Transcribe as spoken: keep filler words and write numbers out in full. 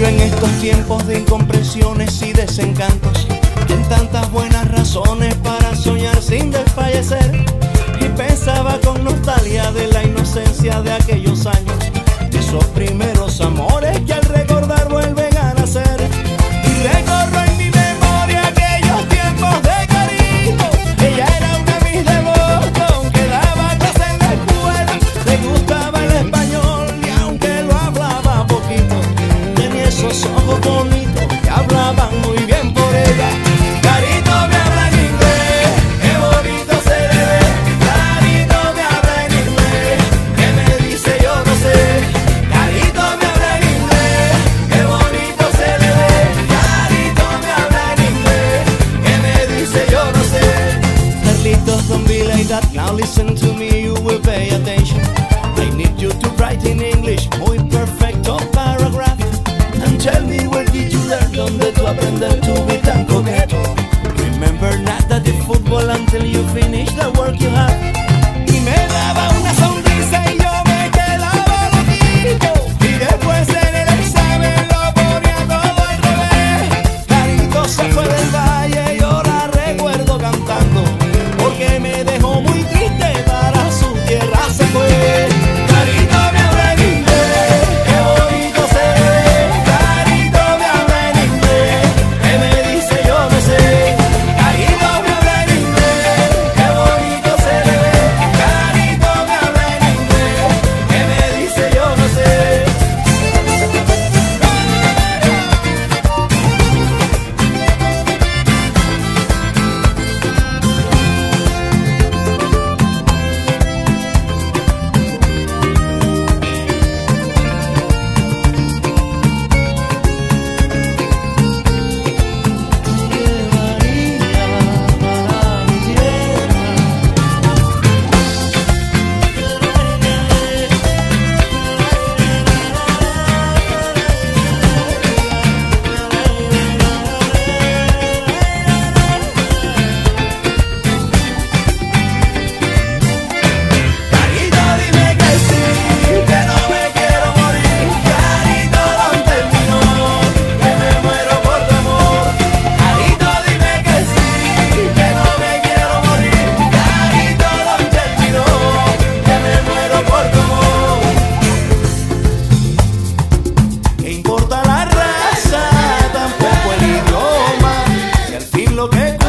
En estos tiempos de incomprensiones y desencantos, en tantas buenas razones para soñar sin desfallecer, y pensaba con nostalgia de la inocencia de aquellos años, de esos primeros amores que al recordar vuelven a nacer. Y recorro en mi memoria aquellos tiempos de cariño. Ella era una Miss de Boston que daba clase en la escuela, le gustaba el español y aunque lo hablaba poquito, esos ojos bonitos que hablaban muy bien por ella. Carito me habla en inglés, qué bonito se le ve. Carito me habla en inglés, que me dice yo no sé. Carito me habla en inglés, qué bonito se le ve. Carito me habla en inglés, que me dice yo no sé. Carlitos, don't be like that, now listen to me, you will pay attention. I need you to write in English, muy perfecto paragraph. And tell me where did you learn, donde tú aprender to be tan coqueto. Remember not that the football until you finish the work you have. Y me daba una sonrisa y yo me quedaba loquito, y después en el examen lo ponía todo al revés. Carito se fue del valle, yo la recuerdo cantando, porque me dejó muy triste, para su tierra se fue. Carito me habla en inglés, qué bonito se ve. ¿Qué importa la raza? Tampoco el idioma, si al fin lo que